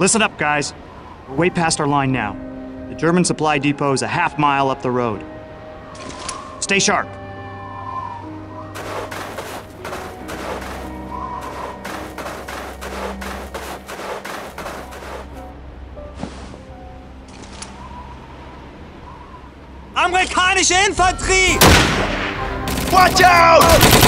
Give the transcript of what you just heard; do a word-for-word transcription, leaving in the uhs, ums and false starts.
Listen up, guys. We're way past our line now. The German supply depot is a half mile up the road. Stay sharp. Amerikanische Infanterie! Watch out!